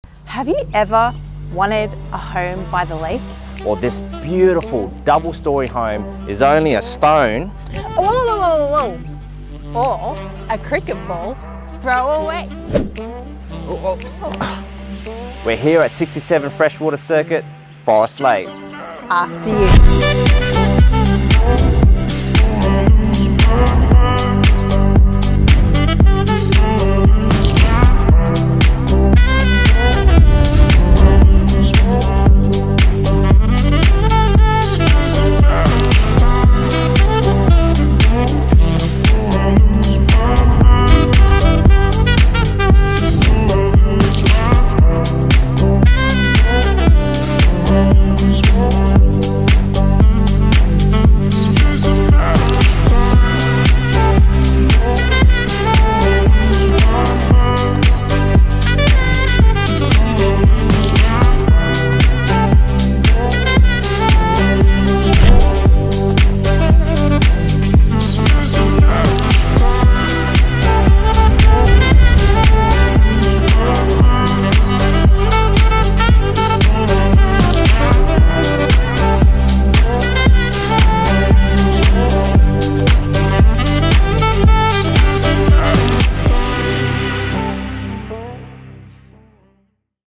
Have you ever wanted a home by the lake? Or this beautiful double-story home is only a stone. Whoa, whoa, whoa, whoa. Or a cricket ball throw away. We're here at 67 Freshwater Circuit, Forest Lake. After you.